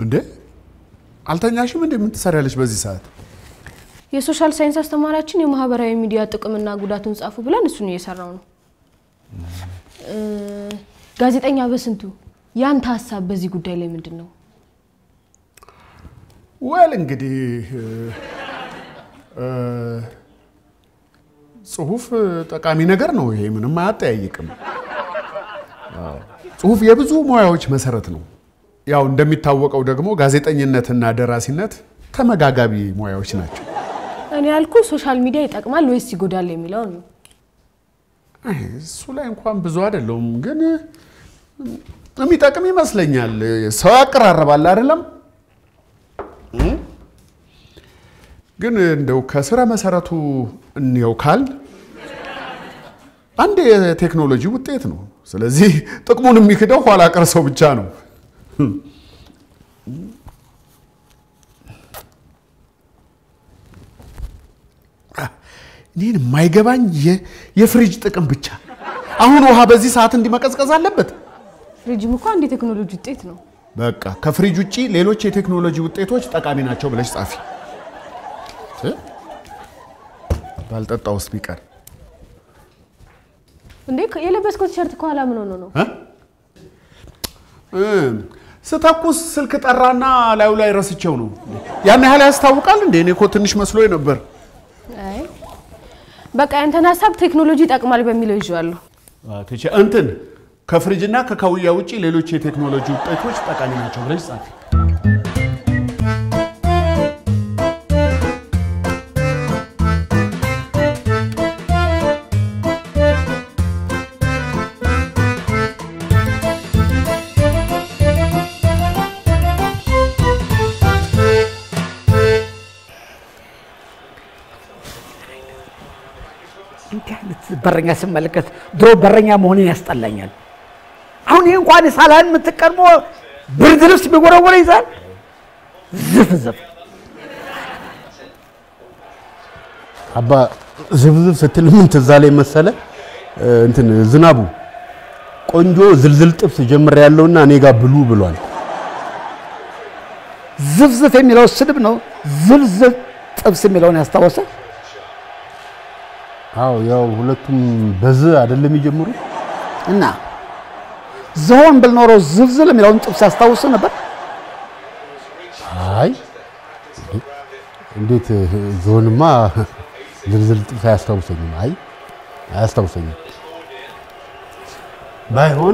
እንዴ አልተኛሽም እንዴ ምን ትሰሪያለሽ በዚህ ሰዓት የሶሻል ሳይንስ አስተማሪያችን የማህበራዊ ሚዲያ ጥቅምና ጉዳቱን ጻፉ ብለን እሱን እየሰራው ነው ጋዜጠኛ በስንቱ ያንተ ሐሳብ በዚህ ጉዳይ ላይ ምንድነው ወል እንግዲህ ጽሁፍ ጠቃሚ ነገር ነው ይሄ ምንም አያጠያይቅም ጽሁፍ የብዙ ሙያዎች መሰረት ነው ያው እንደሚታወቀው ደግሞ ጋዜጠኝነትና ደራሲነት ተመጋጋቢ ሙያዎች ናቸው እኔ ያልኩ ሶሻል ሚዲያ ይጠቅማል ወይስ ይጎዳል የሚለው ነው እሱ ላይ እንኳን ብዙ አይደለም ግን የሚጠቅም ይመስለኛል ሰው ያቀራረባል አይደለም ግን እንደው ከስራ መሰረቱ እንየው ካል አንድ የቴክኖሎጂ ውጤት ነው ስለዚህ ጥቅሙን የሚከደው ኋላ ቀር ሰው ብቻ ነው እኔን የማይገባኝ የፍሪጅ ጥቅም ብቻ አሁን ውሃ በዚህ ሰዓት እንዲመቀዝቀዝ አለበት ፍሪጅም እኮ አንድ የቴክኖሎጂ ውጤት ነው በቃ ከፍሪጅ ውጪ ሌሎች የቴክኖሎጂ ውጤቶች ጠቃሚ ናቸው ብለሽ ጻፊ ባልጠጣውስ ቢቀር እንዴ የለበስከው ቲሸርት ከኋላ ምን ሆኖ ነው ስተኩስ ስልክ ጠራና ላዩ ላይ ረስቸው ነው ያን ያህል ያስታውቃል እንዴ እኔ እኮ ትንሽ መስሎኝ ነበር አይ በቃ አንተና ሐሳብ ቴክኖሎጂ ይጠቅማል በሚለው ይዟል አትቼ እንትን ከፍሪጅና ከካውያ ውጪ ሌሎች የቴክኖሎጂ ውጤቶች ጠቃሚ ናቸው ብለሽ ጻፊ በረኛ ስመለከት ድሮ በረኛ መሆኔን ያስጠላኛል አሁን ይሄ እንኳን ሳላን ምትቀርሞ ብርድ ልብስ ቢጎረጎረ ይዛል ዝፍዝፍ አባ ዝፍዝፍ ስትል ምን ተዛለኝ መሰለ እንትን ዝናቡ ቆንጆ ዝልዝል ጥብስ ጀምር ያለውና እኔ ጋር ብሉ ብሏል ዝፍዝፍ የሚለው ስድብ ነው ዝልዝል ጥብስ የሚለውን ያስታወሰ አው ያው ሁለቱም በዝ አይደለም ይጀምሩ እና ዞን ብልኖሮ ዝልዝል የሚለውን ጥብስ ያስታውስ ነበር አይ እንዴት ዞንማ ዝልዝል ጥብስ ያስታውሰኝም አይ አያስታውሰኝም ባይሆን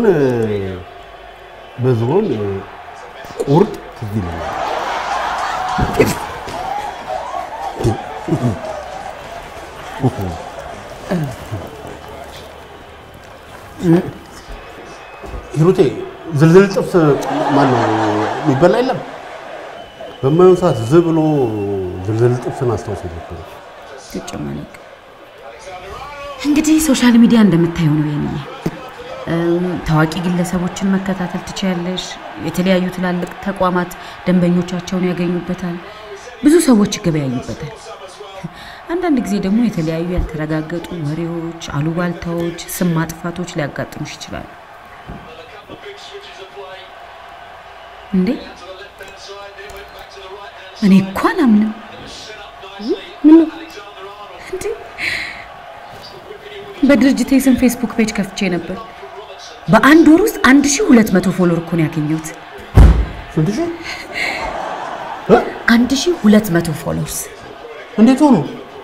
በዞን ቁርጥ ትዝይልኝ ይሩቴ ዝልዝል ጥብስ ማን ነው የሚበላ የለም በማይሆን ሰዓት ዝብሎ ዝልዝል ጥብስን አስተውሰኝ ነበር ተጨማለቅ እንግዲህ ሶሻል ሚዲያ እንደምታየው ነው የኔ ታዋቂ ግለሰቦችን መከታተል ትችያለሽ የተለያዩ ትላልቅ ተቋማት ደንበኞቻቸውን ያገኙበታል ብዙ ሰዎች ይገበያዩበታል አንዳንድ ጊዜ ደግሞ የተለያዩ ያልተረጋገጡ ወሬዎች አሉባልታዎች ስም ማጥፋቶች ሊያጋጥሙሽ ይችላል እንዴ እኔ እኮ አላምንም ምን እንዴ በድርጅቴ ስም ፌስቡክ ፔጅ ከፍቼ ነበር በአንድ ወር ውስጥ 1200 ፎሎወር እኮ ነው ያገኘሁት ስንት ሺህ 1200 ፎሎወርስ እንዴት ሆኖ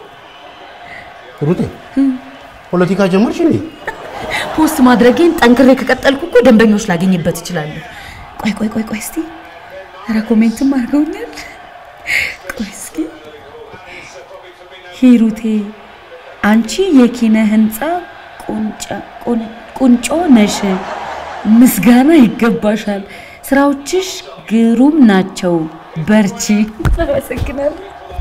ሩቴ ፖለቲካ ጀመርሽ እንዴ ፖስት ማድረጌን ጠንክሬ ከቀጠልኩ እኮ ደንበኞች ላገኝበት ይችላል ቆይ እስቲ አረ ኮሜንትም አድርገውኛል ቆይ እስኪ ሂሩቴ አንቺ የኪነ ህንጻ ቁንጮ ነሽ ምስጋና ይገባሻል ስራዎችሽ ግሩም ናቸው በርቺ ተመስግናለሁ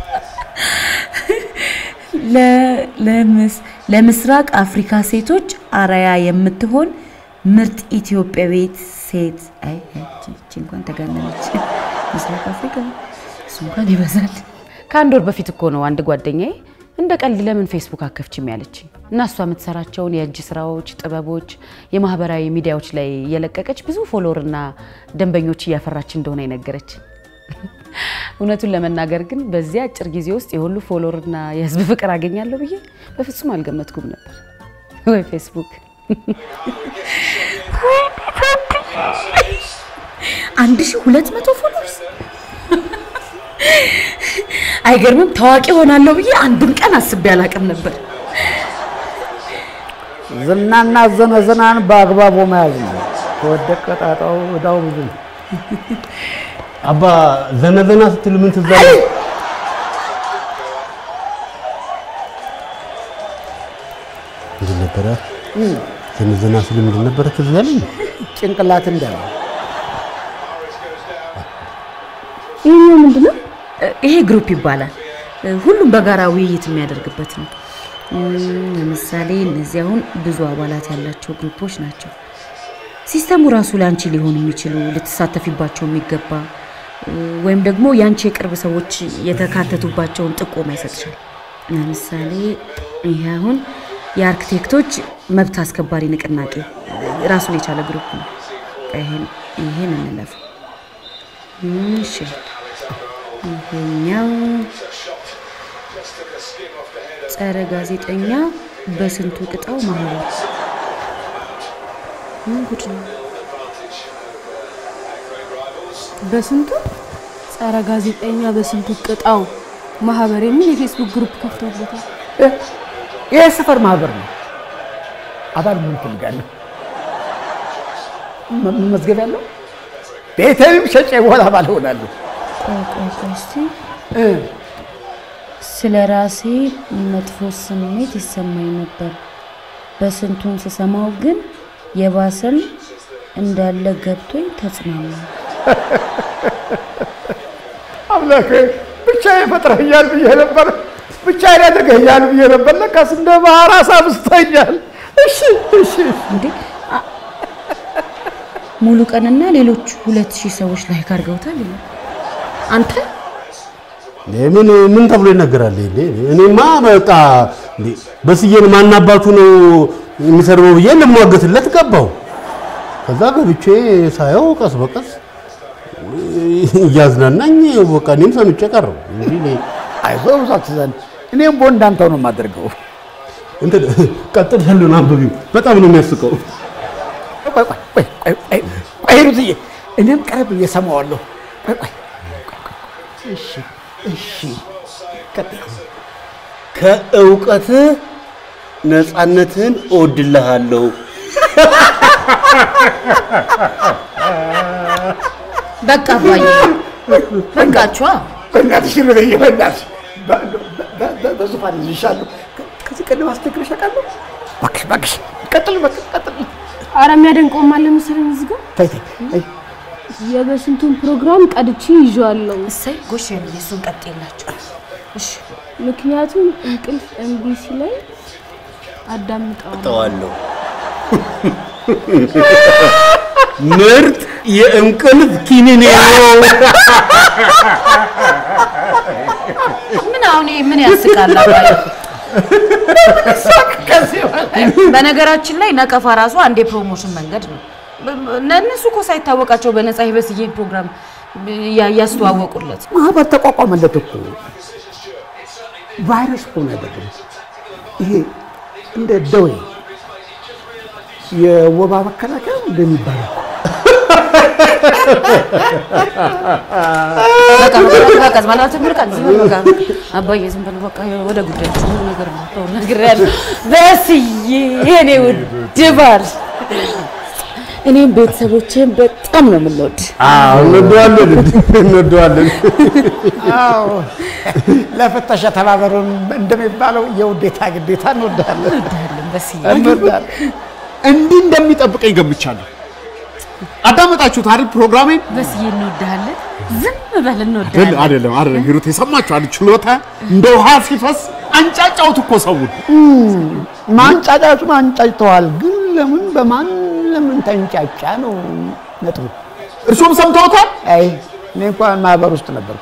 ለምስራቅ አፍሪካ ሴቶች አራያ የምትሆን ምርጥ ኢትዮጵያዊት ሴት አይ እንኳን ተጋነነች ምስራቅ አፍሪካ እንኳን ይበዛል ከአንድ ወር በፊት እኮ ነው አንድ ጓደኛዬ እንደ ቀልድ ለምን ፌስቡክ አከፍችም ያለችኝ እና እሷ የምትሰራቸውን የእጅ ስራዎች ጥበቦች የማህበራዊ ሚዲያዎች ላይ የለቀቀች ብዙ ፎሎወርና ደንበኞች ያፈራች እንደሆነ ይነገረች እውነቱን ለመናገር ግን በዚያ አጭር ጊዜ ውስጥ የሁሉ ፎሎወርና የህዝብ ፍቅር አገኛለሁ ብዬ በፍጹም አልገመትኩም ነበር። ወይ ፌስቡክ 1200 ፎሎወርስ አይገርምም? ታዋቂ ሆናለሁ ብዬ አንድም ቀን አስቤ አላቅም ነበር። ዝናና ዘነዘናን በአግባቡ መያዝ ነው። ተወደቀ ጣጣው ወዳው ብዙ አባ ዘነዘና ስትል ምን ትዝ አለ? እንዴ ነበር ዘነዘና ስትል ምን ነበር ትዝ ያለኝ? ጭንቅላት እንዳለ ይሄው ምንድነው? ይሄ ግሩፕ ይባላል። ሁሉም በጋራ ውይይት የሚያደርግበት ነው። ለምሳሌ እነዚህ አሁን ብዙ አባላት ያላቸው ግሩፖች ናቸው። ሲስተሙ ራሱ ላንቺ ሊሆን የሚችሉ ልትሳተፊባቸው የሚገባ ወይም ደግሞ ያንቺ የቅርብ ሰዎች የተካተቱባቸውን ጥቆማ ይሰጥሻል። ለምሳሌ ይሄ አሁን የአርኪቴክቶች መብት አስከባሪ ንቅናቄ ራሱን የቻለ ግሩፕ ነው። ይሄን እንለፍ። እሺ ይሄኛው ጸረ ጋዜጠኛ በስንቱ ቅጣው ማህበር ምን ጉድ ነው? በስንቱ ጸረ ጋዜጠኛ በስንቱ ቅጣው ማህበር የሚል የፌስቡክ ግሩፕ ከፍተውበታል። ይሄ ሰፈር ማህበር ነው። አባል ምን ትልጋለህ? መዝገብ ያለው ቤተልም ሸጬ ወላ ባል ሆናለሁ። ቆይቆይስቲ ስለራሴ መጥፎ ስሜት ይሰማኝ ነበር። በስንቱን ስሰማው ግን የባሰም እንዳለ ገብቶኝ ተጽናናሁ። አምላኬ ብቻ ይፈጥረኛል ብዬ ነበር። ብቻ ያደርገኛል ብዬ ነበር። ለካስ እንደ ባህር አሳብስተኛል። እሺ እንዴ ሙሉ ቀንና ሌሎች 2000 ሰዎች ላይክ አድርገውታል። አንተ ምን ተብሎ ይነገራል? እኔማ በቃ በስዬን ማናባቱ ነው የሚሰርበው ብዬ ለማገትለት ገባው። ከዛ ገብቼ ሳየው ቀስ በቀስ ያዝናናኝ በቃ እኔም ሰምቼ ቀረው እንጂ አይዞህ ሳትዘን እኔም ቦንዳንተው ነው የማደርገው። እንት ቀጥል ህሉን አንብቢው በጣም ነው የሚያስቀው። ቆይ ሩትዬ እኔም ቀረብ እየሰማዋለሁ። ቆይ እሺ ቀጥል። ከእውቀት ነፃነትን እወድልሃለሁ። በቃ ባይ በቃችሁ። በእናትሽ ሩትዬ በእናትሽ በዙፋን ይሻሉ። ከዚህ ቀደም አስተግረሽ አውቃለሁ። እባክሽ ቀጥል። ኧረ የሚያደንቀው ማለ መሰለኝ እዚህ ጋር ተይ የበስንቱን ፕሮግራም ቀድቼ ይዤዋለሁ። እሰይ ጎሽ የሱን ቀጥይላችሁ። እሺ ምክንያቱም እንቅልፍ ኤምቢሲ ላይ አዳምጣለሁ። ምርጥ የእንቅልፍ ኪኒኔ ነው። ምን አሁን ምን ያስቃል? በነገራችን ላይ ነቀፋ ራሱ አንዴ ፕሮሞሽን መንገድ ነው። እነሱ እኮ ሳይታወቃቸው በነፃ ይበስዬ ፕሮግራም ያስተዋወቁለት ማህበር ተቋቋመለት እኮ ቫይረስ እኮ ነው ያደረገው። ይሄ እንደ ደዌ የወባ መከላከያ እንደሚባለው በቃ ማለት በቃ አባዬ ዝም ብሎ በቃ ወደ ጉዳያችን ነገር ነው ነግሬያለሁ። በስዬ የኔ ውድ ባል እኔም ቤተሰቦቼን በጣም ነው የምንወድ። እንወደዋለን። አዎ ለፍተሻ ተባበሩን እንደሚባለው የውዴታ ግዴታ እንወዳለን። በስዬ እንዲህ እንደሚጠብቀኝ ገምቻለሁ። አዳመጣችሁት አይደል? ፕሮግራሜን በስዬ እንወዳለን። ዝም በል እንወዳለን። አይደለም ሂሩት የሰማችኋል። ችሎታ እንደ ውሃ ሲፈስ አንጫጫውት እኮ ሰውን ማንጫጫቱ ማንጫጭተዋል። ግን ለምን ተንጫጫ ነው ነጥቡ። እርሱም ሰምተውታል። አይ እኔ እንኳን ማህበር ውስጥ ነበር።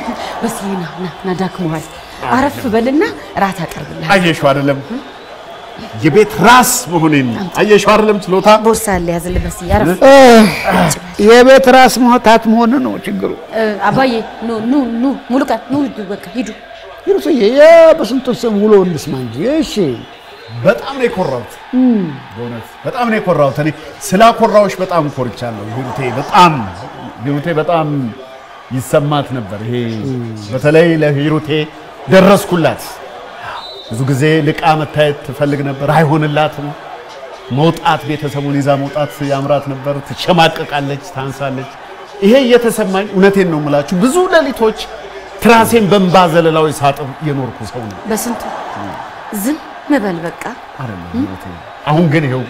በስዬ ና ዳክመዋል። አረፍ በልና ራት አቀርብልሃል። አየሽው አይደለም? የቤት ራስ መሆኔን አየሽው አይደለም ችሎታ ቦርሳ አለ ያዝልበስ ያረፍ የቤት ራስ መሆታት መሆን ነው ችግሩ አባዬ ኑ ሙሉቀን ኑ በቃ ሂዱ ይሩስዬ በስንቱ ስም ውሎ እንስማ እንጂ እሺ በጣም ነው የኮራሁት በእውነት በጣም ነው የኮራሁት እኔ ስላኮራሁሽ በጣም ኮርቻለሁ ሂሩቴ በጣም ይሰማት ነበር ይሄ በተለይ ለሂሩቴ ደረስኩላት ብዙ ጊዜ ልቃ መታየት ትፈልግ ነበር አይሆንላትም መውጣት ቤተሰቡን ይዛ መውጣት ያምራት ነበር ትሸማቀቃለች ታንሳለች ይሄ እየተሰማኝ እውነቴን ነው የምላችሁ ብዙ ሌሊቶች ትራሴን በእንባ ዘለላው ሳጥብ የኖርኩ ሰው ነው በስንቱ ዝም መበል በቃ አይደለም አሁን ግን ይሄው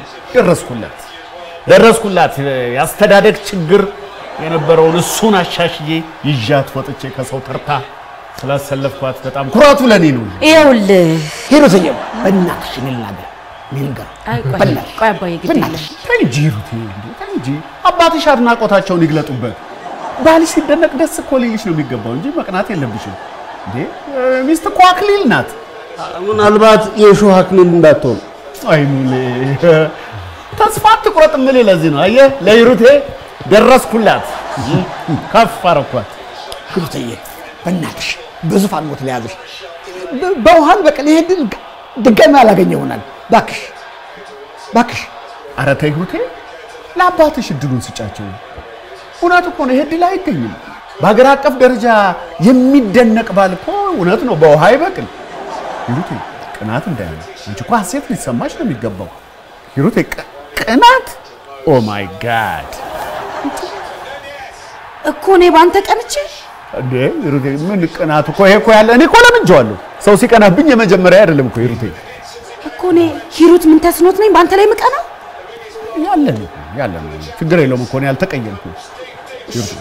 ደረስኩላት ያስተዳደግ ችግር የነበረውን እሱን አሻሽዬ ይዣት ወጥቼ ከሰው ተርታ ስላሰለፍኳት በጣም ኩራቱ ለኔ ነው ይኸውልህ ሂሩትዬ በእናትሽ ንልገር ቆይ አባዬ ግድ የለም እንጂ አባትሽ አድናቆታቸውን ይግለጡበት ባልሽ ሲደነቅ ደስ እኮ ሊልሽ ነው የሚገባው እንጂ መቅናት የለብሽም እንዴ ሚስት እኮ አክሊል ናት ምናልባት የሾህ አክሊል እንዳትሆን አይሙሌ ተስፋ አትቁረጥ ምልህ ለዚህ ነው አየህ ለሂሩቴ ደረስኩላት ከፍ አረኳት ሂሩትዬ በእናትሽ በዙፋን ሞት ለያዝሽ በውሃን በቀን ይሄ ድጋሚ አላገኘውናል ባክሽ ኧረ ተይ ሂሩቴ ለአባትሽ እድሉን ስጫቸው እውነት እኮ ነው ይሄ ድል አይገኝም በሀገር አቀፍ ደረጃ የሚደነቅ ባል እኮ እውነት ነው በውሃ ይበቅል ሂሩቴ ቅናት እንዳይሆን አንቺ እኮ ሀሴት ሊሰማሽ ነው የሚገባው ሂሩቴ ቅናት ኦ ማይ ጋድ እኮ እኔ ባንተ ቀንቼ እንዴ ሂሩቴ ምን ቅናት እኮ ይሄ እኮ ያለ እኔ እኮ ለምንጀዋለሁ ሰው ሲቀናብኝ የመጀመሪያ አይደለም እኮ ሂሩቴ እኮ እኔ ሂሩት ምን ተስኖት ነኝ ባንተ ላይ ምቀና ያለ ነው ችግር የለውም እኮ እኔ አልተቀየምኩም ሂሩቴ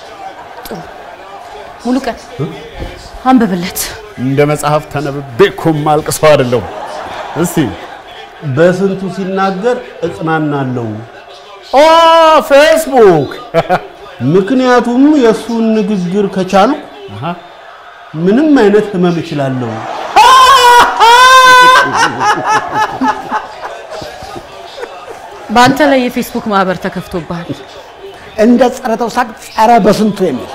ሙሉቀን አንብብለት እንደ መጽሐፍ ተነብቤኩም አልቅሰው አይደለም እስቲ በስንቱ ሲናገር እጽናናለሁ ፌስቡክ ምክንያቱም የሱን ንግግር ከቻልኩ ምንም አይነት ህመም እችላለሁ ባንተ ላይ የፌስቡክ ማህበር ተከፍቶብሃል እንደ ጸረተው ሳቅ ጸረ በስንቱ የሚል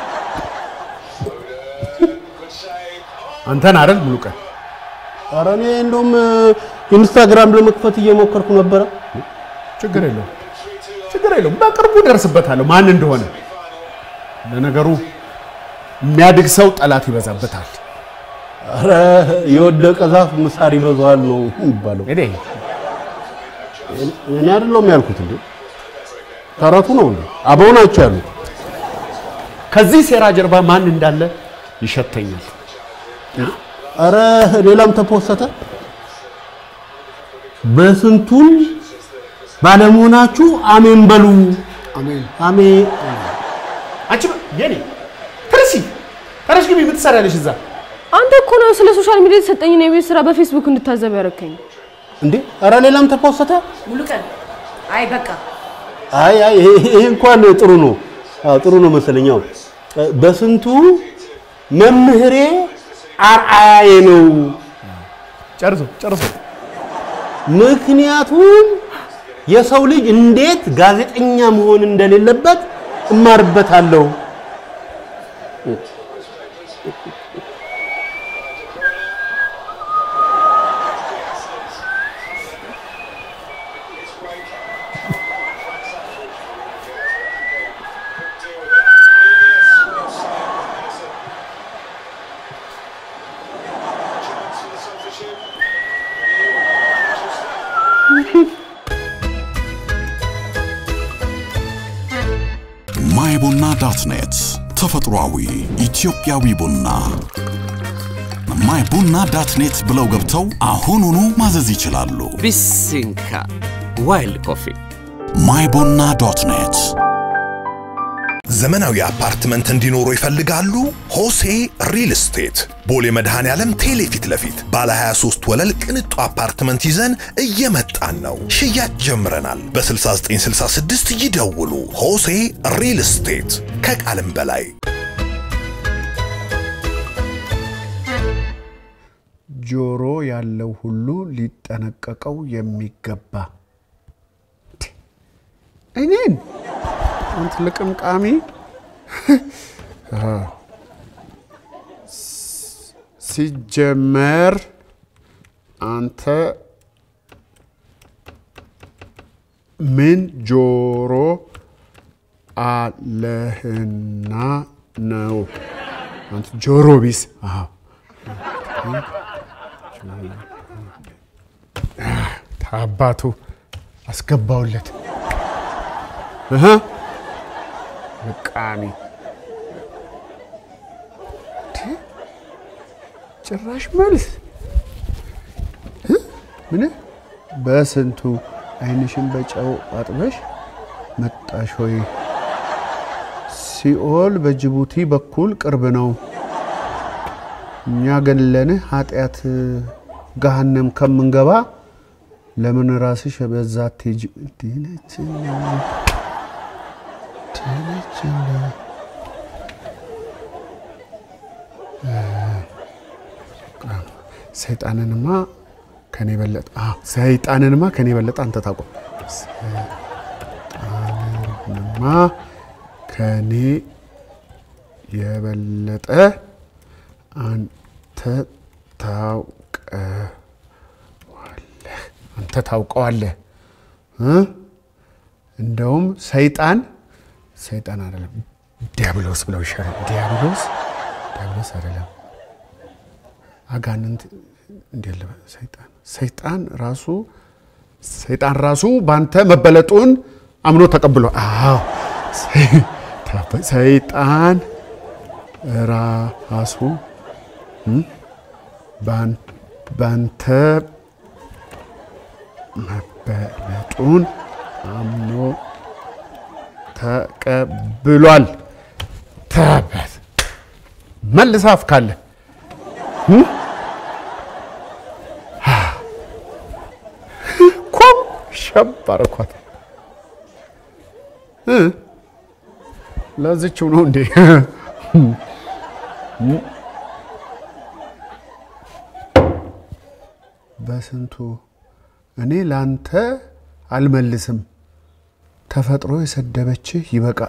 አንተን አይደል ሙሉቀን ኧረ እኔ እንደውም ኢንስታግራም ለመክፈት እየሞከርኩ ነበር ችግር የለውም በቅርቡ ደርስበታለሁ ማን እንደሆነ ለነገሩ የሚያድግ ሰው ጠላት ይበዛበታል ኧረ የወደቀ ዛፍ ምሳር ይበዛዋል ነው የሚባለው እኔ አይደለም ያልኩት እንዴ ተረቱ ነው እንዴ አበው ናቸው ያሉት ከዚህ ሴራ ጀርባ ማን እንዳለ ይሸተኛል ኧረ ሌላም ተፖሰተ በስንቱን ባለመሆናችሁ አሜን በሉ አሜን አንቺ የኔ ተረሽ ግቢ ብትሰራለሽ እዛ አንተ እኮ ነው ስለ ሶሻል ሚዲያ ተሰጠኝ ነው የቤት ስራ በፌስቡክ እንድታዘብ ያረከኝ እንዴ ኧረ ሌላም ተፖሰተ ሙሉቀን አይ በቃ አይ ይሄ እንኳን ጥሩ ነው መሰለኛው በስንቱ መምህሬ አርአያዬ ነው ጨርሶ ምክንያቱም የሰው ልጅ እንዴት ጋዜጠኛ መሆን እንደሌለበት እማርበታለሁ myቡና.net ተፈጥሯዊ ኢትዮጵያዊ ቡና myቡና.net ብለው ገብተው አሁኑኑ ማዘዝ ይችላሉ ቢሲንካ ዋይልድ ኮፊ myቡና.net ዘመናዊ አፓርትመንት እንዲኖሩ ይፈልጋሉ ሆሴ ሪል ስቴት ቦሌ መድኃኔ ዓለም ቴሌፊት ለፊት ባለ 23 ወለል ቅንጡ አፓርትመንት ይዘን እየመጣን ነው ሽያጭ ጀምረናል በ6966 ይደውሉ ሆሴ ሪል ስቴት ከቃልም በላይ ጆሮ ያለው ሁሉ ሊጠነቀቀው የሚገባ እኔን አንተ ለቅምቃሚ ሲጀመር አንተ ምን ጆሮ አለህና ነው አንተ ጆሮ ቢስ ታባቱ አስገባውለት ለቃሚ ጭራሽ መልስ ምን በስንቱ አይንሽን በጨው አጥበሽ መጣሽ ሆይ ሲኦል በጅቡቲ በኩል ቅርብ ነው እኛ ገለነ ኃጢያት ገሃነም ከምንገባ ለምን ራስሽ በዛት ዲነችና ሰይጣንንማ ከኔ በለጠ ሰይጣንንማ ከኔ በለጠ አንተ ታውቀው ሰይጣንንማ ከኔ የበለጠ አንተ ታውቀዋለህ እንደውም ሰይጣን አይደለም ዲያብሎስ ብለው ይሻላል ዲያብሎስ አይደለም አጋንንት እንደለ ሰይጣን ራሱ ባንተ መበለጡን አምኖ ተቀብሎ ሰይጣን ራሱ ባንተ መበለጡን አምኖ ተቀብሏል ተበት መልሳፍ ካለ ኮም ሸባርኳት ለዚህው ነው እንዴ በስንቱ እኔ ላንተ አልመልስም ተፈጥሮ የሰደበች ይበቃል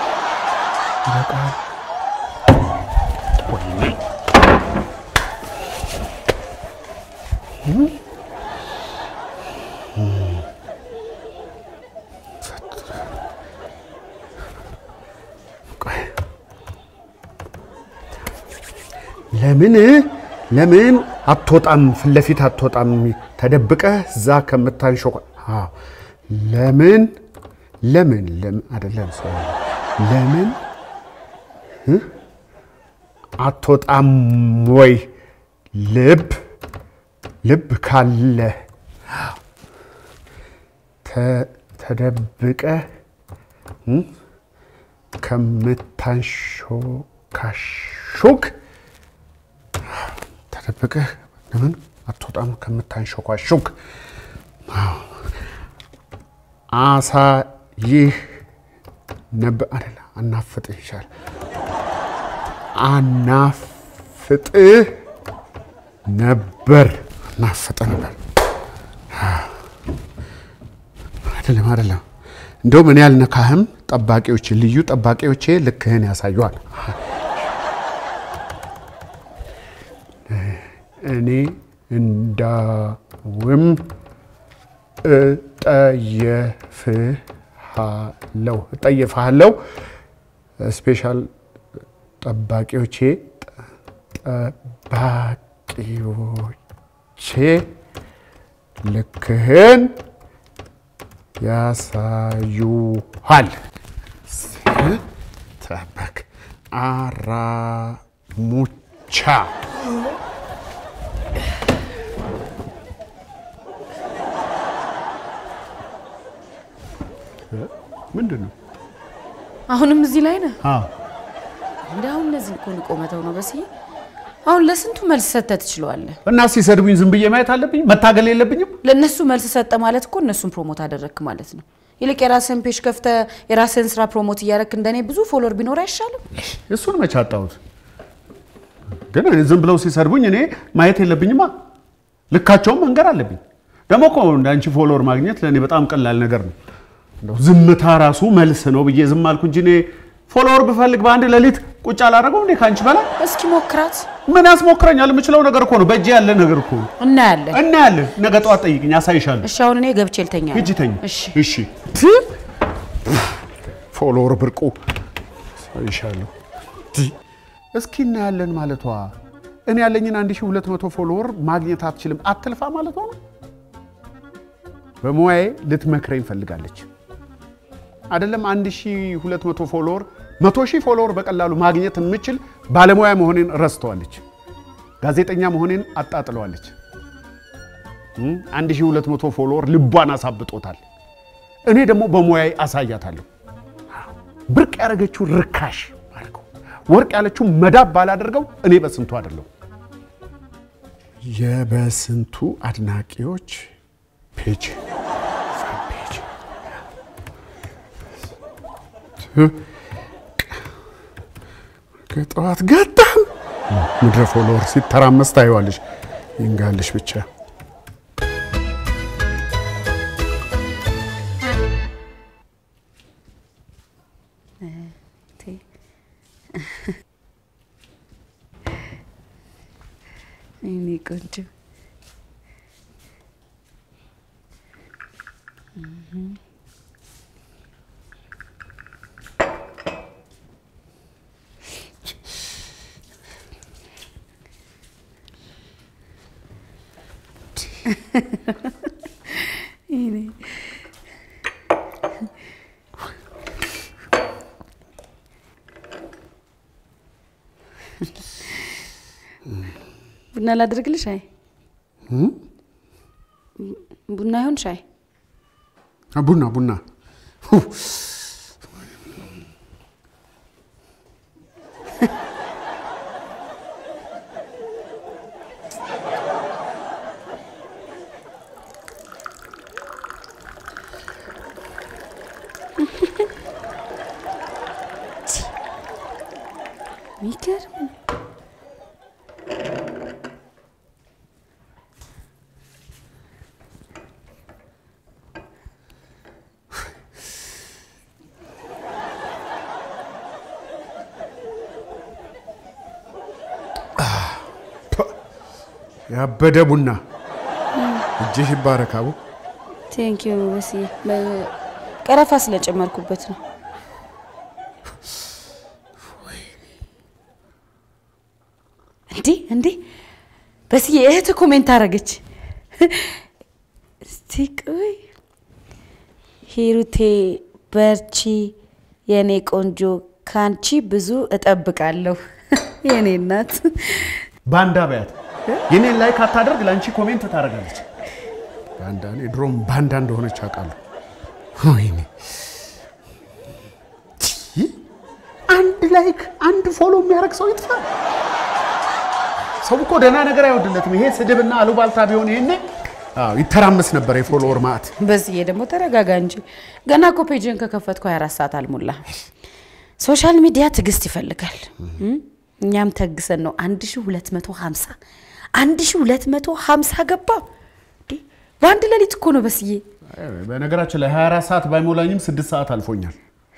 ለምን አትወጣም ፍለፊት አትወጣም ተደብቀ ዛ ከምታንሾ ለምን አይደለም ሰው ለምን አትወጣም ወይ ልብ ካለ ተደብቀ ከምታንሾካሾክ ተደብቀ ለምን አትወጣም ከምታንሾካሾክ አሳ ይህ ነበር አይደለ አናፍጥ ይሻል አናፍጥ ነበር አይደለም እንደውም እኔ ያልነካህም ጠባቂዎች ልዩ ጠባቂዎቼ ልክህን ያሳዩዋል እኔ እንዳውም እጠየፍሃለሁ ስፔሻል ጠባቂዎቼ ልክህን ያሳዩሃል ተበክ አራሙቻ ምንድነው አሁንም እዚህ ላይ ነህ እንዳው ለዚህ እኮ ቆመተው ነው በሲ አሁን ለስንቱ መልስ ሰጥተህ ትችላለህ እና ሲሰድቡኝ ዝም ብዬ ማየት አለብኝ መታገል የለብኝም ለነሱ መልስ ሰጠ ማለት እኮ እነሱን ፕሮሞት አደረክ ማለት ነው ይልቅ የራስን ፔጅ ከፍተህ የራስን ስራ ፕሮሞት እያደረክ እንደኔ ብዙ ፎሎወር ቢኖር አይሻልም እሱን መቻጣውት ግን ዝም ብለው ሲሰድቡኝ እኔ ማየት የለብኝማ ልካቸውን መንገር አለብኝ ደግሞ እኮ እንዳንቺ ፎሎወር ማግኘት ለኔ በጣም ቀላል ነገር ነው እንደው ዝምታ ራሱ መልስ ነው ብዬ ዝም አልኩ እንጂ እኔ ፎሎወር ብፈልግ በአንድ ሌሊት ቁጭ አላረገው እንዴ ካንቺ በላይ እስኪ ሞክራት ምን ያስሞክረኛል የምችለው ነገር እኮ ነው በእጄ ያለ ነገር እኮ እናያለን ነገ ጠዋት ጠይቅኝ አሳይሻለሁ እሺ አሁን እኔ ገብቼ ልተኛ ሂጂ ተኝ እሺ ፎሎወር ብርቁ አሳይሻለሁ እስኪ እናያለን ማለቷ እኔ ያለኝን 1200 ፎሎወር ማግኘት አትችልም አትልፋ ማለቷ ነው በሞያዬ ልትመክረኝ ፈልጋለች አይደለም 1200 ፎሎወር 100000 ፎሎወር በቀላሉ ማግኘት የምችል ባለሙያ መሆኔን ረስተዋለች ጋዜጠኛ መሆኔን አጣጥለዋለች 1200 ፎሎወር ልቧን አሳብጦታል እኔ ደግሞ በሞያዬ አሳያታለሁ ብርቅ ያረገችው ርካሽ አድርገው ወርቅ ያለችው መዳብ ባላደርገው እኔ በስንቱ አይደለም የበስንቱ አድናቂዎች ፔጅ ከጠዋት ገጣም ምድረ ፎሎወር ሲተራመስ ታይዋለሽ ይንጋልሽ ብቻ እኔ ቆንጆ ቡና ላድርግልሽ አይ ቡና ይሁን ሻይ ቡና ሚገርም ያበደ ቡና እጅሽ ይባረካው ቴንክ ዩ በሲ ቀረፋ ስለጨመርኩበት ነው እንዴ በሲ እህት ኮሜንት አረገች ስቲቆይ ሂሩቴ በርቺ የኔ ቆንጆ ካንቺ ብዙ እጠብቃለሁ የኔ እናት ባንዳ በያት የኔን ላይክ አታደርግ ላንቺ ኮሜንት ታረጋለች ባንዳ እኔ ድሮም ባንዳ እንደሆነች አውቃለሁ ወይኔ አንድ ላይክ አንድ ፎሎ የሚያረግ ሰው ይጥፋ ሰው እኮ ደህና ነገር አይወድለትም ይሄ ስድብና አሉባልታ ቢሆን ይሄኔ ይተራመስ ነበር የፎሎወር ማት በዚህ ደግሞ ተረጋጋ እንጂ ገና እኮ ፔጅን ከከፈትኩ 24 ሰዓት አልሞላ ሶሻል ሚዲያ ትግስት ይፈልጋል እኛም ተግሰን ነው 1250 ገባ በአንድ ሌሊት እኮ ነው በስዬ በነገራችን ላይ 24 ሰዓት ባይሞላኝም 6 ሰዓት አልፎኛል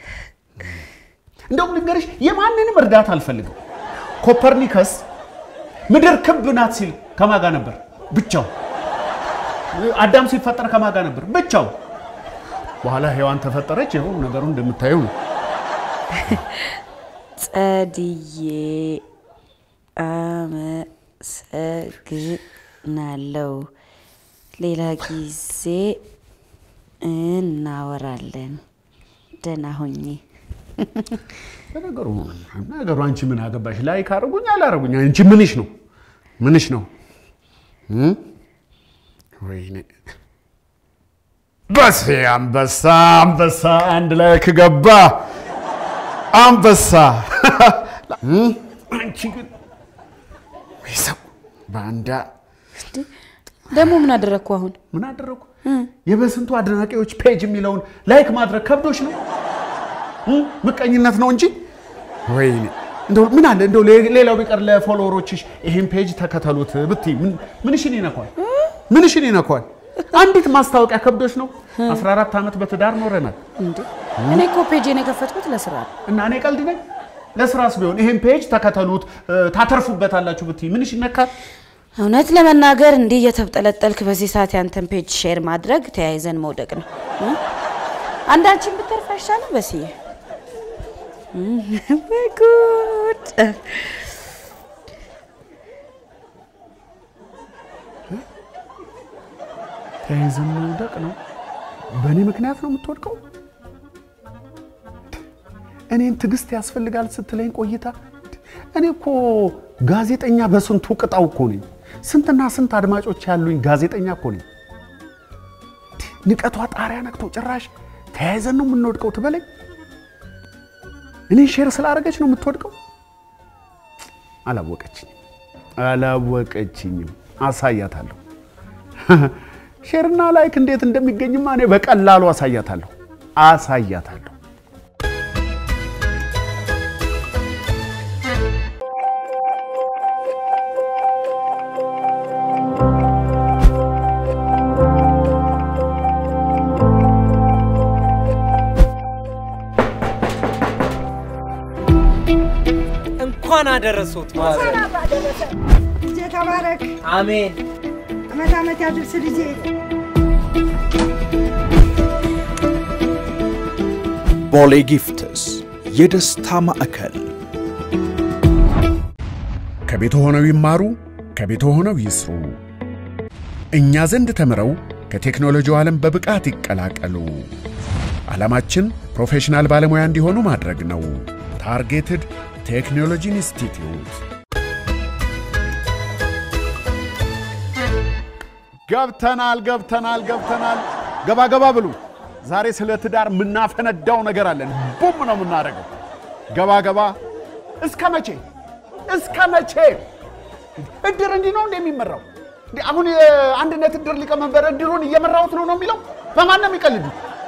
እንደውም ልንገርሽ የማንንም እርዳታ አልፈልግም ኮፐርኒከስ ምድር ክብ ናት ሲል ከማጋ ነበር ብቻው አዳም ሲፈጠር ከማጋ ነበር ብቻው በኋላ ሔዋን ተፈጠረች ይሁን ነገሩ እንደምታዩ ነው ጸድዬ አመሰግናለሁ ሌላ ጊዜ እናወራለን ደህና ሁኚ ነገሩ አንቺ ምን አገባሽ ላይክ አረጉኝ አላረጉኝ አንቺ ምንሽ ነው ወይኔ በስ አንበሳ አንድ ላይክ ገባ አንበሳ አንቺ ግን ወይሰው ባንዳ ደሞ ምን አደረኩ አሁን የበስንቱ አድናቂዎች ፔጅ የሚለውን ላይክ ማድረግ ከብዶሽ ነው ምቀኝነት ነው እንጂ ወይኔ እንደው ምን አለ እንደው ሌላው ቢቀር ለፎሎወሮችሽ ይሄን ፔጅ ተከተሉት ብትይ ምንሽን ይነካል ምንሽን ይነኳል? አንዲት ማስታወቂያ ከብዶሽ ነው? 14 ዓመት በትዳር ኖረናል እንዴ? እኔ እኮ ፔጅን የከፈትኩት ለስራ እና እኔ ቀልድ ነኝ? ለስራስ ቢሆን ይሄን ፔጅ ተከተሉት ታተርፉበታላችሁ ብትይ ምንሽ ይነካል? እውነት ለመናገር እንዲህ እየተብጠለጠልክ በዚህ ሰዓት ያንተን ፔጅ ሼር ማድረግ ተያይዘን መውደቅ ነው። አንዳችን ብትርፍ አይሻልም? በስዬ ወይ ጉድ! ተያይዘን መውደቅ ነው? በእኔ ምክንያት ነው የምትወድቀው? እኔን ትዕግስት ያስፈልጋል ስትለኝ ቆይታ እኔ እኮ ጋዜጠኛ በስንቱ ቅጣው እኮ ነኝ። ስንትና ስንት አድማጮች ያሉኝ ጋዜጠኛ እኮ ነኝ። ንቀቷ ጣሪያ ነክቶ ጭራሽ ተያይዘን ነው የምንወድቀው ትበለኝ? እኔ ሼር ስላደረገች ነው የምትወድቀው? አላወቀችኝም። አሳያታለሁ። ሼርና ላይክ እንዴት እንደሚገኝማ እኔ በቀላሉ አሳያታለሁ። እንኳን አደረሱት ማለት ልጄ ተባረክ። አሜን። አመት ያድርስ ልጄ። ቦሌ ጊፍትስ የደስታ ማዕከል። ከቤት ሆነው ይማሩ፣ ከቤት ሆነው ይስሩ። እኛ ዘንድ ተምረው ከቴክኖሎጂው ዓለም በብቃት ይቀላቀሉ። ዓላማችን ፕሮፌሽናል ባለሙያ እንዲሆኑ ማድረግ ነው። ታርጌትድ ቴክኖሎጂ ኢንስቲትዩት። ገብተናል። ገባ ብሉ። ዛሬ ስለ ትዳር ምናፈነዳው ነገር አለን። ቡም ነው ምናረገው። ገባ። እስከ መቼ እድር እንዲህ ነው እንደሚመራው? አሁን አንድነት እድር ሊቀመንበር እድሩን እየመራውት ነው የሚለው? በማን ነው የሚቀልዱ?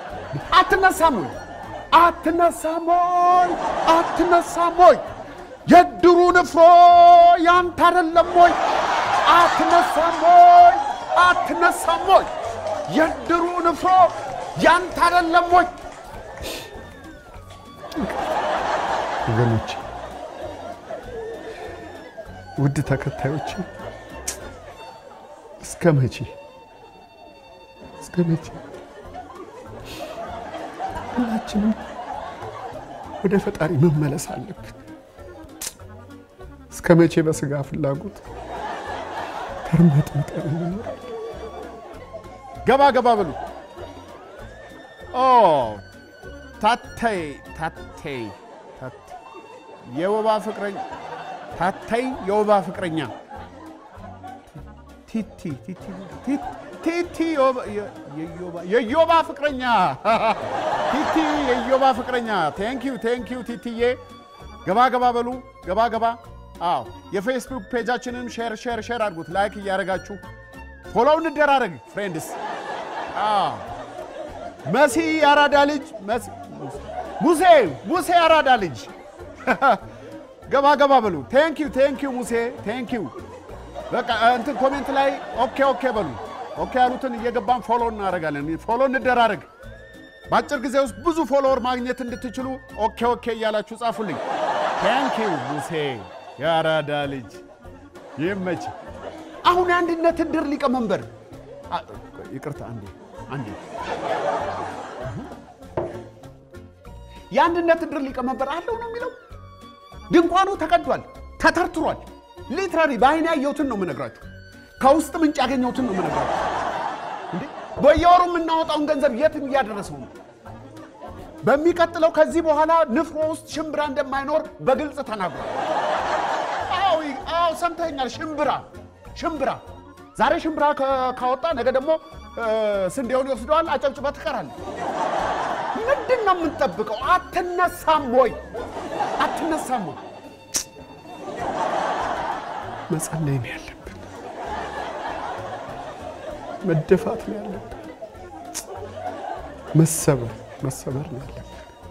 አትነሳም ወይ? የድሩ ንፍሮ ያንተ አይደለም ወይ? አትነሳም ወይ? የድሩ ንፍሮ ያንተ አይደለም ወይ? ወገኖች፣ ውድ ተከታዮች፣ እስከ መቼ ሁላችንም ወደ ፈጣሪ መመለስ አለብን? እስከ መቼ በስጋ ፍላጎት ተርመጥምጠን እንኖራለን? ገባ በሉ። ታተይ የወባ ፍቅረኛ ቲቲ የዮባ ፍቅረኛ ቴንክ ዩ ቲቲዬ። ገባ በሉ። ገባ። አዎ የፌስቡክ ፔጃችንን ሼር አድርጉት። ላይክ እያደረጋችሁ ፎሎው እንደራረግ ፍሬንድስ። መሲ ያራዳ ልጅ ሙሴ ያራዳ ልጅ ገባ በሉ። ቴንክ ዩ ሙሴ ቴንክ ዩ። በቃ እንትን ኮሜንት ላይ ኦኬ በሉ። ኦኬ ያሉትን እየገባን ፎሎ እናደርጋለን። ፎሎ እንደራረግ። በአጭር ጊዜ ውስጥ ብዙ ፎሎወር ማግኘት እንድትችሉ ኦኬ እያላችሁ ጻፉልኝ። ቴንክ ዩ ሙሴ ያራዳ ልጅ ይመች። አሁን የአንድነት እድር ሊቀመንበር ይቅርታ አንዴ የአንድነት እድር ሊቀመንበር አለው ነው የሚለው? ድንኳኑ ተቀዷል፣ ተተርትሯል። ሊትራሊ በአይኔ ያየሁትን ነው የምነግራችሁ። ከውስጥ ምንጭ ያገኘሁትን ነው የምነግራችሁ። እንዴ በየወሩ የምናወጣውን ገንዘብ የት እያደረሰው ነው? በሚቀጥለው ከዚህ በኋላ ንፍሮ ውስጥ ሽምብራ እንደማይኖር በግልጽ ተናግሯል። አዎ ሰምተኛል። ሽምብራ ዛሬ ሽምብራ ካወጣ ነገ ደግሞ ስንዴውን ይወስደዋል። አጨብጭባ ትቀራለህ። ምንድን ነው የምንጠብቀው? አትነሳም ወይ? መጸለይ ነው ያለብን። መደፋት ነው ያለብን። መሰበር ነው ያለብን።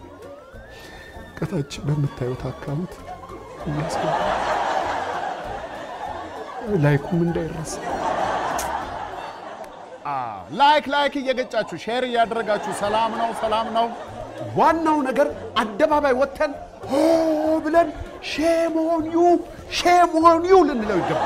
ከታች በምታዩት አካውንት ላይኩም እንዳይረሳ። ላይክ እየገጫችሁ ሼር እያደረጋችሁ ሰላም ነው ዋናው ነገር አደባባይ ወተን ሆ ብለን ሼም ኦን ዩ ልንለው ይገባል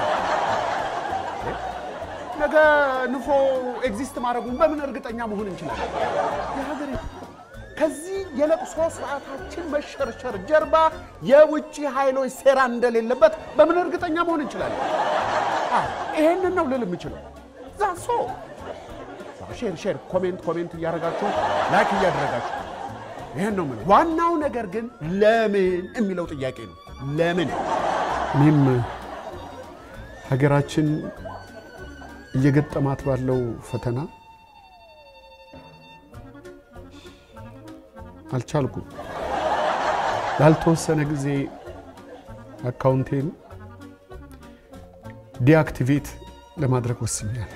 ነገ ንፎ ኤግዚስት ማድረጉን በምን እርግጠኛ መሆን እንችላለን የሀገሬ ከዚህ የለቅሶ ሰዓታችን መሸርሸር ጀርባ የውጪ ኃይሎች ሴራ እንደሌለበት በምን እርግጠኛ መሆን እንችላለን ይሄንን ነው ልል የምችለው ዛሶ ሼር ኮሜንት እያደረጋችሁ ላይክ እያደረጋችሁ ይሄን ነው ማለት ዋናው ነገር ግን ለምን የሚለው ጥያቄ ነው ለምን እኔም ሀገራችን እየገጠማት ባለው ፈተና አልቻልኩም ላልተወሰነ ጊዜ አካውንቴን ዲአክቲቬት ለማድረግ ወስኛለሁ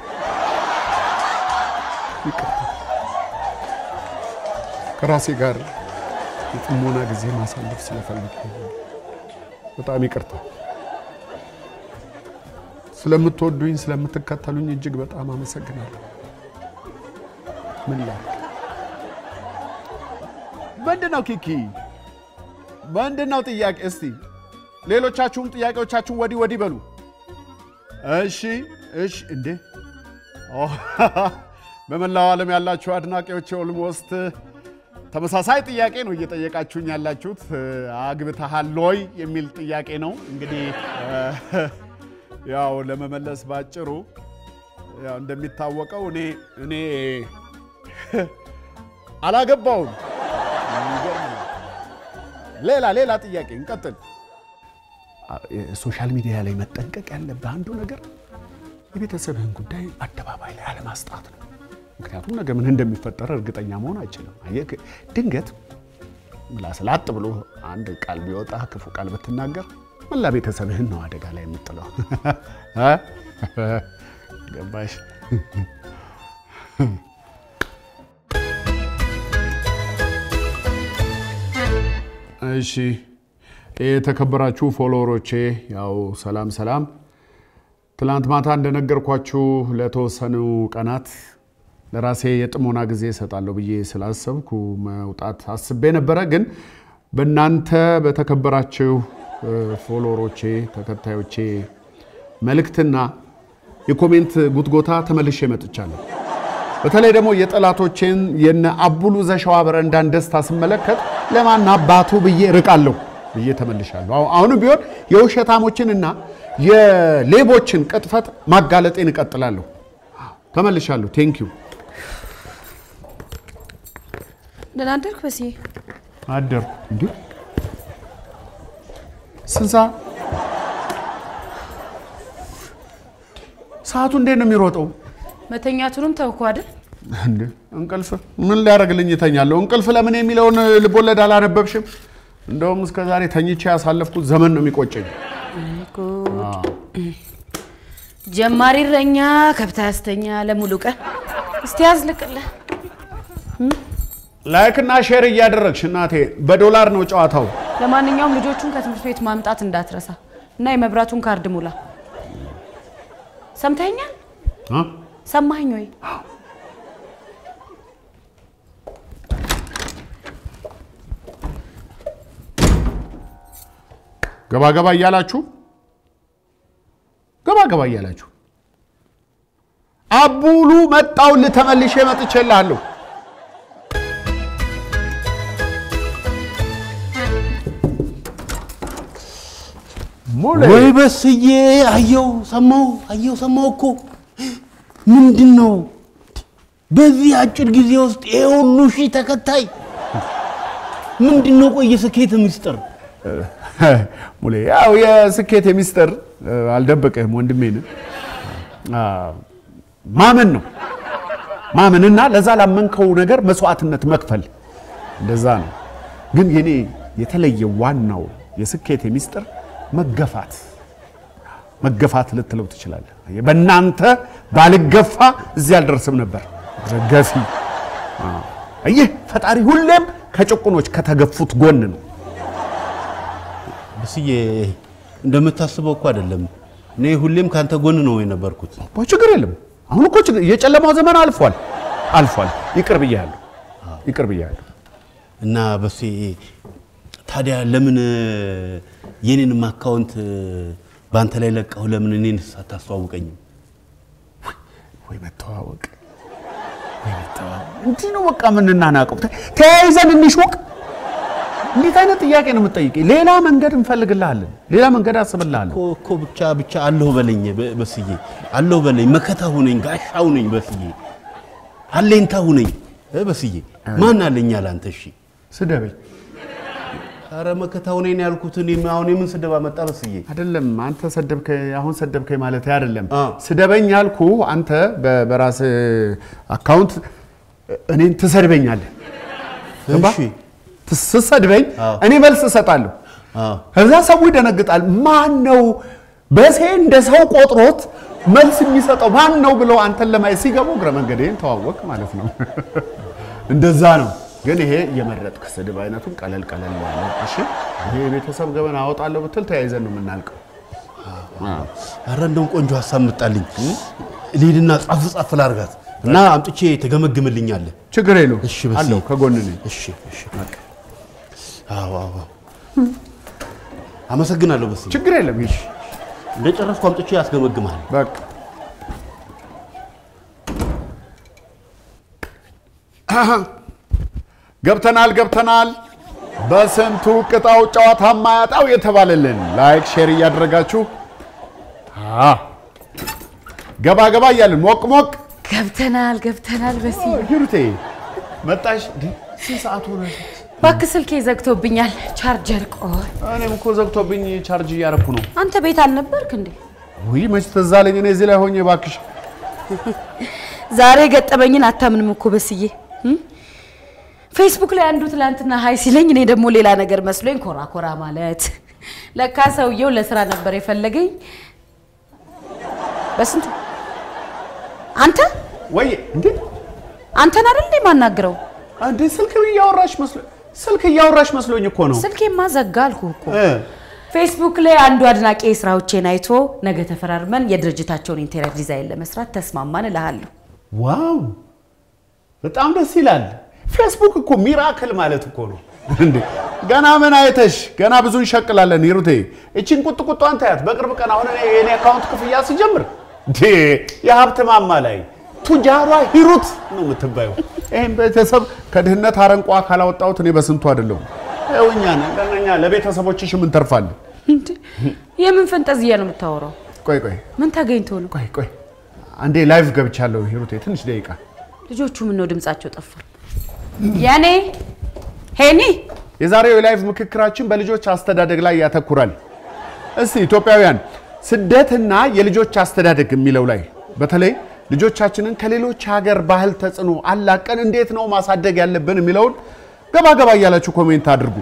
ከራሴ ጋር የጥሞና ጊዜ ማሳለፍ ስለፈልግ በጣም ይቅርታ ስለምትወዱኝ ስለምትከተሉኝ እጅግ በጣም አመሰግናለሁ ምን ላይ ምንድነው ኪኪ ምንድነው ጥያቄ እስቲ ሌሎቻችሁም ጥያቄዎቻችሁን ወዲ በሉ እሺ እንዴ በመላው ዓለም ያላችሁ አድናቂዎች ኦልሞስት ተመሳሳይ ጥያቄ ነው እየጠየቃችሁኝ ያላችሁት አግብተሃል ወይ የሚል ጥያቄ ነው እንግዲህ ያው ለመመለስ ባጭሩ ያው እንደሚታወቀው እኔ አላገባውም ሌላ ጥያቄ እንቀጥል ሶሻል ሚዲያ ላይ መጠንቀቅ ያለብህ አንዱ ነገር የቤተሰብህን ጉዳይ አደባባይ ላይ አለማስጣት ነው ምክንያቱም ነገ ምን እንደሚፈጠር እርግጠኛ መሆን አይችልም አየህ ድንገት ላስላጥ ብሎ አንድ ቃል ቢወጣ ክፉ ቃል ብትናገር መላ ቤተሰብህን ነው አደጋ ላይ የምትጥለው ገባሽ እሺ የተከበራችሁ ፎሎወሮቼ ያው ሰላም ትላንት ማታ እንደነገርኳችሁ ለተወሰኑ ቀናት ለራሴ የጥሞና ጊዜ ሰጣለሁ ብዬ ስላሰብኩ መውጣት አስቤ ነበር ግን በእናንተ በተከበራችሁ ፎሎወሮቼ ተከታዮቼ መልእክትና የኮሜንት ጉትጎታ ተመልሼ መጥቻለሁ በተለይ ደግሞ የጠላቶቼን የነ አቡሉ ዘሻዋ በረንዳን ደስታ ስመለከት ለማን አባቱ ብዬ ርቃለሁ ብዬ ተመልሻለሁ አሁን ቢሆን የውሸታሞችንና የሌቦችን ቅጥፈት ማጋለጤን እቀጥላለሁ ተመልሻለሁ ቴንክ ዩ ደናደርክ በሲ አደር እንዴ ስንሳ ሰዓቱ እንዴት ነው የሚሮጠው መተኛቱንም ተውኩ አይደል እንዴ እንቅልፍ ምን ሊያረግልኝ ይተኛለሁ እንቅልፍ ለምን የሚለውን ልቦለድ አላነበብሽም እንደውም እስከ ዛሬ ተኝቼ ያሳለፍኩት ዘመን ነው የሚቆጨኝ ጀማሪ ረኛ ከብታ ያስተኛ ለሙሉ ቀን እስቲ ያዝልቅልህ ላይክና ሼር እያደረግሽ እናቴ በዶላር ነው ጨዋታው ለማንኛውም ልጆቹን ከትምህርት ቤት ማምጣት እንዳትረሳ እና የመብራቱን ካርድ ሙላ ሰምተኛል ሰማኝ ወይ ገባ እያላችሁ አቡሉ መጣው ለተመልሼ መጥቼልሃለሁ ወይ በስዬ አየው ሰማው እኮ ምንድነው በዚህ አጭር ጊዜ ውስጥ የሁሉ ሺህ ተከታይ ምንድነው ቆይ የስኬት ምስጢር ሙሌ ያው የስኬት ምስጢር አልደበቀህም ወንድሜ ነህ ማመንና ለዛ ላመንከው ነገር መስዋዕትነት መክፈል እንደዛ ነው ግን የኔ የተለየ ዋናው የስኬት ምስጢር መገፋት ልትለው ትችላለህ በእናንተ ባልገፋ እዚህ አልደረስም ነበር ገፊ አየህ ፈጣሪ ሁሌም ከጭቁኖች ከተገፉት ጎን ነው በስዬ እንደምታስበው እኮ አይደለም እኔ ሁሌም ካንተ ጎን ነው የነበርኩት ችግር የለም አሁን እኮ የጨለማው ዘመን አልፏል ይቅር ብያለሁ እና በሱ ታዲያ ለምን የኔንም አካውንት ባንተ ላይ ለቀው ለምን እኔን ሳታስተዋውቀኝም ወይ መተዋወቅ እንዴ ነው በቃ ምን እናናቀው ተያይዘን እንሽወቅ እንዴት አይነት ጥያቄ ነው የምትጠይቀኝ ሌላ መንገድ እንፈልግልሃለን ሌላ መንገድ አስብልሃለሁ እኮ ብቻ አለሁ በለኝ በስዬ አለሁ በለኝ መከታ ሁነኝ ጋሻው ነኝ በስዬ አለኝታ ሁነኝ በስዬ ማን አለኝ አላንተ እሺ ስደበኝ አረ መከታ ሁነኝ ያልኩት እኔ አሁን ምን ስደባ መጣ በስዬ አይደለም አንተ አሁን ሰደብከኝ ማለት አይደለም ስደበኝ ያልኩ አንተ በራስ አካውንት እኔን ትሰድበኛለህ እሺ ትሰድበኝ እኔ መልስ እሰጣለሁ ከዛ ሰው ይደነግጣል ማን ነው በሴ እንደ ሰው ቆጥሮት መልስ የሚሰጠው ማን ነው ብለው አንተን ለማይ ሲገቡ ግረ መንገዴን ተዋወቅ ማለት ነው እንደዛ ነው ግን ይሄ የመረጥክ ስድብ አይነቱን ቀለል ያለ እሺ ይሄ ቤተሰብ ገበና አወጣለሁ ብትል ተያይዘን ነው የምናልቀው አረ እንደው ቆንጆ ሐሳብ መጣልኝ ሊድና ጻፍ ላርጋት እና አምጥቼ ተገመግምልኛል ችግር የለው አለው ከጎን ነኝ እሺ በቃ አዎ አመሰግናለሁ በስ ችግር የለም እሺ እንደጨረስኩ አምጥቼ ያስገመግማል በቃ ገብተናል በስንቱ ቅጣው ጨዋታ ማያጣው የተባለልን ላይክ ሼር እያደረጋችሁ ገባ እያልን ሞቅ ገብተናል በሲ ሂሩቴ መጣሽ ሰዓት ሆነ ባክ ስልኬ ዘግቶብኛል ቻርጀር ቆይ እኔም እኮ ዘግቶብኝ ቻርጅ እያረኩ ነው አንተ ቤት አልነበርክ እንዴ ወይ መች ተዛለኝ እኔ እዚህ ላይ ሆኜ ባክሽ ዛሬ ገጠመኝን አታምንም እኮ በስዬ ፌስቡክ ላይ አንዱ ትላንትና ሃይ ሲለኝ እኔ ደግሞ ሌላ ነገር መስሎኝ ኮራ ማለት ለካ ሰውየው ለስራ ነበር የፈለገኝ በስንቱ አንተ ወይ እንዴ አንተን አይደል እንዴ ማናገረው አንዴ ስልክ እያወራሽ መስሎኝ እኮ ነው ስልኬማ ዘጋልኩ እኮ ፌስቡክ ላይ አንዱ አድናቂ ስራዎቼን አይቶ ነገ ተፈራርመን የድርጅታቸውን ኢንቴሪየር ዲዛይን ለመስራት ተስማማን እልሃለሁ ዋው በጣም ደስ ይላል ፌስቡክ እኮ ሚራክል ማለት እኮ ነው እንዴ ገና ምን አይተሽ ገና ብዙ እንሸቅላለን ሂሩቴ እቺን ቁጥቁጥ አንተ ያት በቅርብ ቀን አሁን እኔ አካውንት ክፍያ ሲጀምር እንዴ የሀብት ማማ ላይ ቱጃሯ ሂሩት ነው የምትባየው ይሄን ቤተሰብ ከድህነት አረንቋ ካላወጣሁት እኔ በስንቱ አይደለም እኛ ነኛ ለቤተሰቦችሽ ምን ተርፋለን እንዴ የምን ፈንጠዝያ ነው የምታወራው ቆይ ምን ታገኝቶ ነው ቆይ አንዴ ላይቭ ገብቻለሁ ሂሩቴ ትንሽ ደቂቃ ልጆቹ ምን ነው ድምጻቸው ጠፋ ያኔ ሄኒ የዛሬው ላይቭ ምክክራችን በልጆች አስተዳደግ ላይ ያተኩራል እስቲ ኢትዮጵያውያን ስደትና የልጆች አስተዳደግ የሚለው ላይ በተለይ ልጆቻችንን ከሌሎች ሀገር ባህል ተጽዕኖ አላቀን እንዴት ነው ማሳደግ ያለብን የሚለውን ገባ እያላችሁ ኮሜንት አድርጉ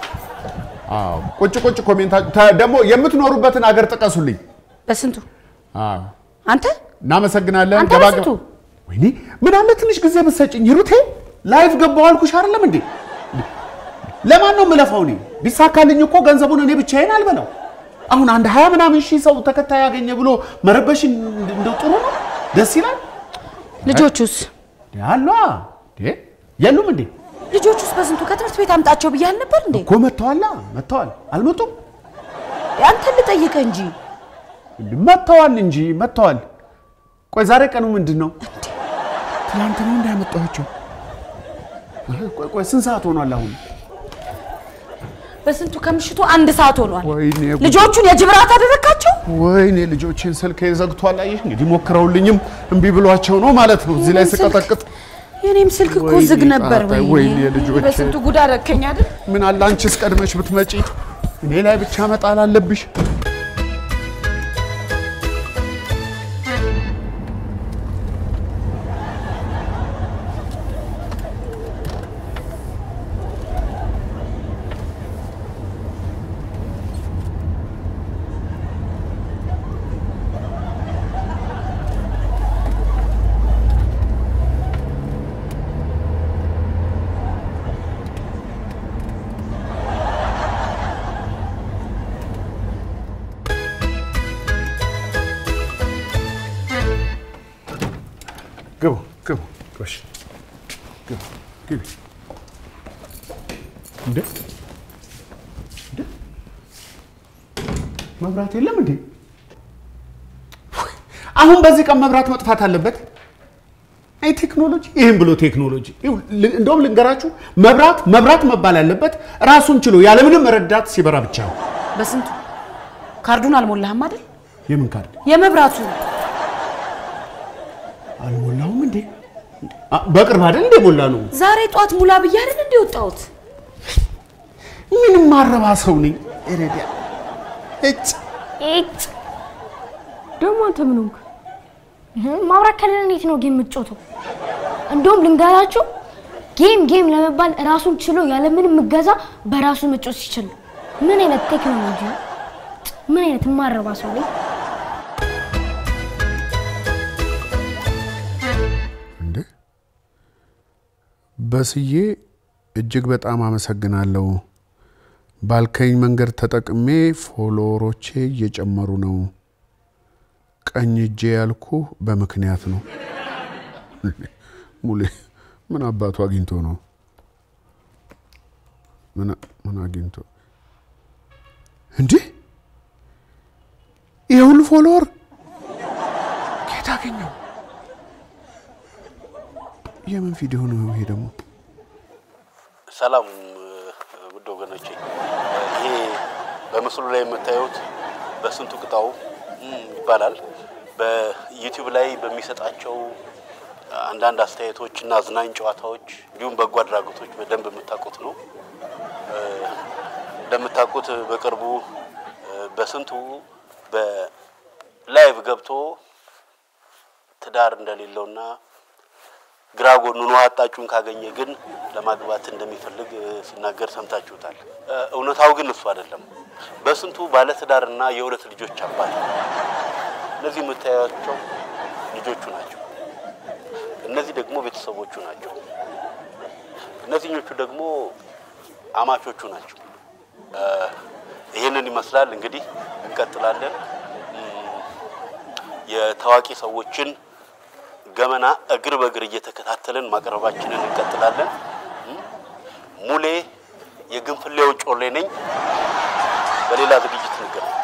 ቁጭ ኮሜንት ደግሞ የምትኖሩበትን ሀገር ጥቀሱልኝ በስንቱ አንተ እናመሰግናለን ገባ ወይኔ ምን አለ ትንሽ ጊዜ ብትሰጪኝ ሂሩቴ ላይቭ ገባው አልኩሽ አይደለም እንዴ ለማን ነው መለፋው ነኝ ቢሳካልኝ እኮ ገንዘቡን እኔ ብቻዬን አልበላው አሁን አንድ 20 ምናምን ሺህ ሰው ተከታይ ያገኘ ብሎ መረበሽ እንደው ጥሩ ነው ደስ ይላል ልጆቹስ ያሏ የሉም እንዴ ልጆቹስ በስንቱ ከትምህርት ቤት አምጣቸው ብያል ነበር እንዴ እኮ መተዋል አልመጡም አንተ ልጠይቀ እንጂ መተዋል ቆይ ዛሬ ቀኑ ምንድነው ትላንት ነው እንዳያመጣቸው ቆይ ስንት ሰዓት ሆኗል አሁን በስንቱ ከምሽቱ 1 ሰዓት ሆኗል ልጆቹን የጅብራት አደረካቸው ወይኔ ልጆችን ስልክ ዘግቷል አይሽ እንግዲህ ሞክረውልኝም እምቢ ብሏቸው ነው ማለት ነው እዚህ ላይ ስቀጠቅጥ የኔም ስልክ እኮ ዝግ ነበር ወይኔ ልጆች በስንቱ ጉዳ አደረከኝ አይደል ምን አለ አንቺስ ቀድመሽ ብትመጪ እኔ ላይ ብቻ መጣል አለብሽ እሺ ግቢ እንዴ መብራት የለም እንዴ አሁን በዚህ ቀን መብራት መጥፋት አለበት አይ ቴክኖሎጂ ይሄን ብሎ ቴክኖሎጂ እንደውም ልንገራችሁ መብራት መባል ያለበት ራሱን ችሎ ያለ ምንም ረዳት ሲበራ ብቻ ነው በስንቱ ካርዱን አልሞላህም አይደል የምን ካርድ የመብራቱ አልሞላውም እንዴ በቅርብ አይደል እንዴ ሞላ ነው ዛሬ ጧት ሙላ ብዬ አይደል እንዴ ወጣሁት ምንም ማረባ ሰው ነኝ ኤሬዲያ እጭ ደሞ አንተ ምን ሆንክ ማብራት ከሌለ እንዴት ነው ጌም የምትጮተው እንደውም ልንገራችሁ ጌም ለመባል ራሱን ችሎ ያለ ምንም እገዛ በራሱ መጮት ይችላል ምን አይነት ቴክኖሎጂ ምን አይነት ማረባ ሰው ነኝ እንዴ በስዬ እጅግ በጣም አመሰግናለሁ ባልከኝ መንገድ ተጠቅሜ ፎሎወሮቼ እየጨመሩ ነው ቀኝ እጄ ያልኩ በመክንያት ነው ሙሌ ምን አባቱ አግኝቶ ነው ምን አግኝቶ እንዴ ይሁን ፎሎወር ከየት አገኘው የምን ቪዲዮ ነው ይሄ ደግሞ ሰላም ውድ ወገኖቼ ይሄ በምስሉ ላይ የምታዩት በስንቱ ቅጣው ይባላል በዩቲዩብ ላይ በሚሰጣቸው አንዳንድ አስተያየቶችና አዝናኝ ጨዋታዎች እንዲሁም በጎ አድራጎቶች በደንብ የምታውቁት ነው እንደምታውቁት በቅርቡ በስንቱ በላይቭ ገብቶ ትዳር እንደሌለውና ግራጎኑን ዋጣጩን ካገኘ ግን ለማግባት እንደሚፈልግ ሲናገር ሰምታችሁታል እውነታው ግን እሱ አይደለም በስንቱ ባለ ትዳርና የሁለት ልጆች አባት እነዚህ የምታያቸው ልጆቹ ናቸው እነዚህ ደግሞ ቤተሰቦቹ ናቸው እነዚህኞቹ ደግሞ አማቾቹ ናቸው ይሄንን ይመስላል እንግዲህ እንቀጥላለን የታዋቂ ሰዎችን ገመና እግር በእግር እየተከታተልን ማቅረባችንን እንቀጥላለን ሙሌ የግንፍሌው ጮሌ ነኝ በሌላ ዝግጅት እንገናኝ